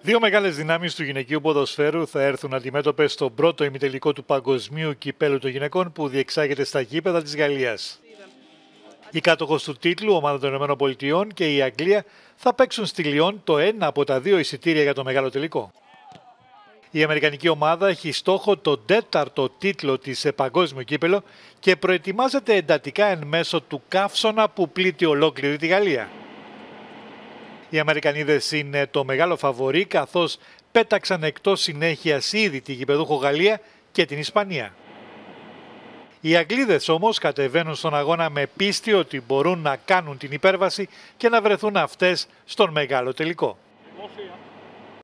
Δύο μεγάλες δυνάμεις του γυναικείου ποδοσφαίρου θα έρθουν αντιμέτωπες στον πρώτο ημιτελικό του Παγκοσμίου Κυπέλλου των Γυναικών που διεξάγεται στα γήπεδα της Γαλλίας. Η κάτοχος του τίτλου, ομάδα των ΗΠΑ και η Αγγλία θα παίξουν στη Λιόν το ένα από τα δύο εισιτήρια για το μεγάλο τελικό. Η αμερικανική ομάδα έχει στόχο τον 4ο τίτλο της σε παγκόσμιο κύπελλο και προετοιμάζεται εντατικά εν μέσω του καύσωνα που πλήττει ολόκληρη τη Γαλλία. Οι Αμερικανίδες είναι το μεγάλο φαβορί, καθώς πέταξαν εκτός συνέχειας ήδη τη γηπεδούχο Γαλλία και την Ισπανία. Οι Αγγλίδες όμως κατεβαίνουν στον αγώνα με πίστη ότι μπορούν να κάνουν την υπέρβαση και να βρεθούν αυτές στον μεγάλο τελικό.